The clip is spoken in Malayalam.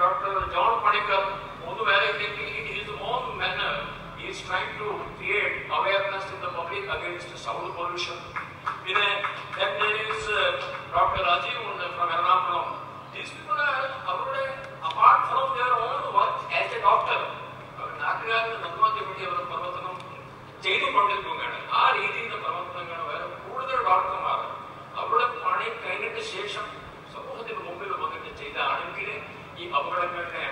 Dr. John Panicker, in his own manner, he is trying to create awareness in the public against sound pollution. Then there is Dr. Rajeev from Ernakulam. These people are, apart from their own work as a doctor, ഡോക്ടർമാർ അവരുടെ പണി കഴിഞ്ഞിട്ട് ശേഷം സമൂഹത്തിന് മുമ്പിൽ വന്നിട്ട് ചെയ്താണെങ്കിൽ ഈ അപകടങ്ങളുടെ